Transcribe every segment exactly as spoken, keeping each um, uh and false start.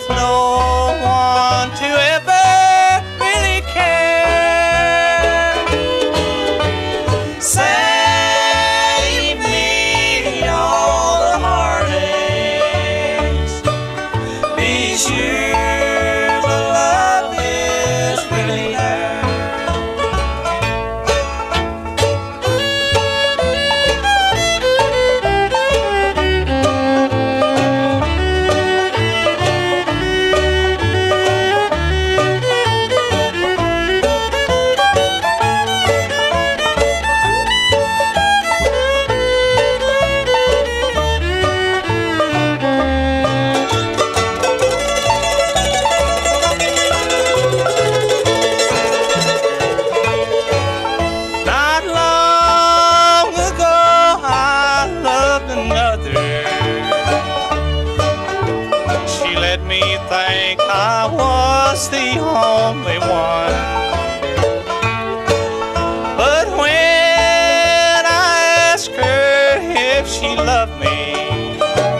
with no one to ever really care. Save me all the heartaches. Be sure the love is really there. Me think I was the only one, but when I asked her if she loved me,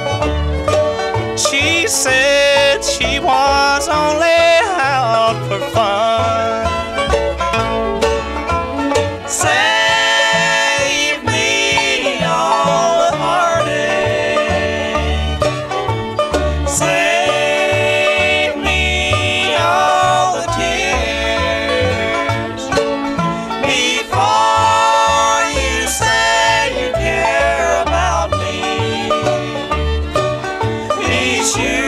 she said she was only out for fun. Save me all the heartache. Save you